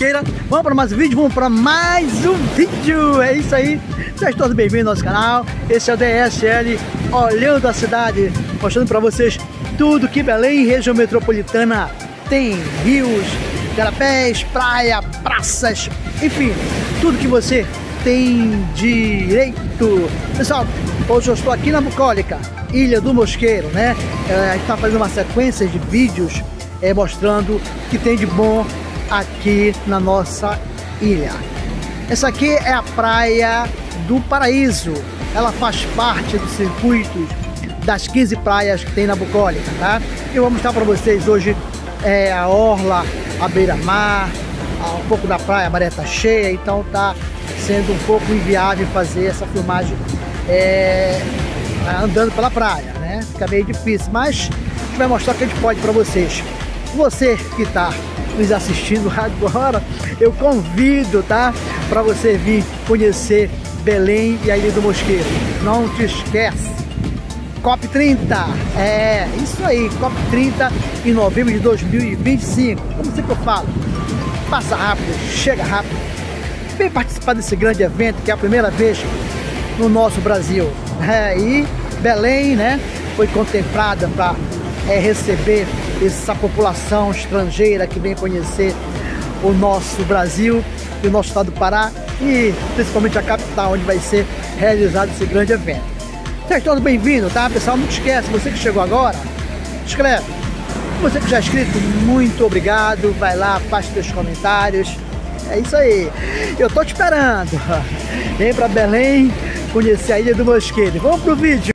Mosqueira. Vamos para mais um vídeo, vamos para mais um vídeo. É isso aí, sejam todos bem-vindos ao nosso canal. Esse é o DSL Olhando a Cidade, mostrando para vocês tudo que Belém, região metropolitana, tem: rios, garapés, praia, praças, enfim, tudo que você tem direito. Pessoal, hoje eu estou aqui na bucólica Ilha do Mosqueiro, né? A gente está fazendo uma sequência de vídeos mostrando o que tem de bom aqui na nossa ilha. Essa aqui é a Praia do Paraíso. Ela faz parte do circuito das 15 praias que tem na bucólica, tá? Eu vou mostrar para vocês hoje a orla, a beira-mar, um pouco da praia, a maré tá cheia, então tá sendo um pouco inviável fazer essa filmagem andando pela praia, né? Fica meio difícil, mas a gente vai mostrar o que a gente pode para vocês. Você que está nos assistindo agora, eu convido, tá? Para você vir conhecer Belém e a Ilha do Mosqueiro. Não te esquece, COP30, isso aí, COP30 em novembro de 2025. Como sempre eu falo, passa rápido, chega rápido. Vem participar desse grande evento que é a primeira vez no nosso Brasil. E Belém, né, foi contemplada para receber essa população estrangeira que vem conhecer o nosso Brasil e o nosso estado do Pará, e principalmente a capital, onde vai ser realizado esse grande evento. Sejam todos bem-vindos, tá, pessoal? Não te esquece, você que chegou agora, inscreve. Você que já é inscrito, muito obrigado. Vai lá, faz seus comentários. É isso aí, eu tô te esperando. Vem pra Belém conhecer a Ilha do Mosqueiro. Vamos pro vídeo.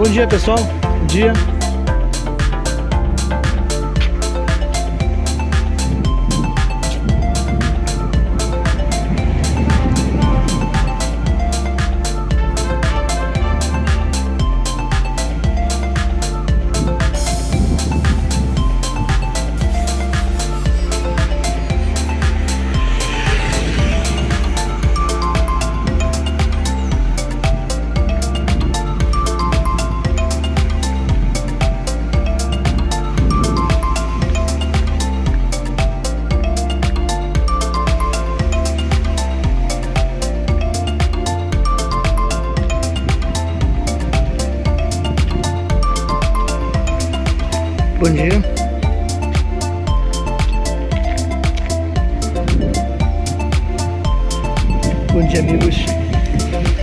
Bom dia, pessoal. Bom dia. Bom dia. Bom dia, amigos.